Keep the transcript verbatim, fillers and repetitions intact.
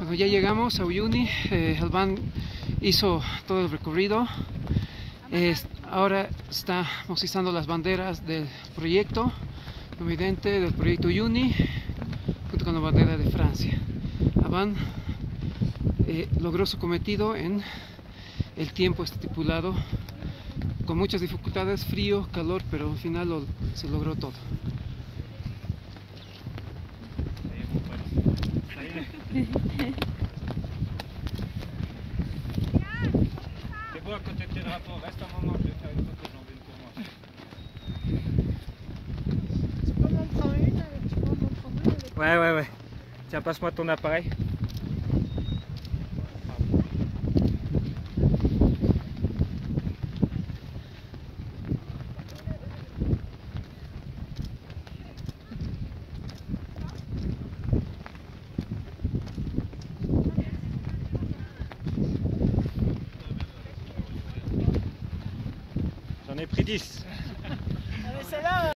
Bueno, ya llegamos a Uyuni. Eh, el van hizo todo el recorrido. Eh, ahora estamos izando las banderas del proyecto, evidente del proyecto Uyuni, junto con la bandera de Francia. Avan eh, logró su cometido en el tiempo estipulado, con muchas dificultades, frío, calor, pero al final lo, se logró todo. C'est beau à côté de tes drapeaux, reste un moment, je vais faire une photo, j'en veux une pour moi. Tu peux m'en prendre une avec, tu peux m'en prendre une avec. Ouais, ouais, ouais. Tiens, passe-moi ton appareil. J'en ai pris dix. Ah mais celle-là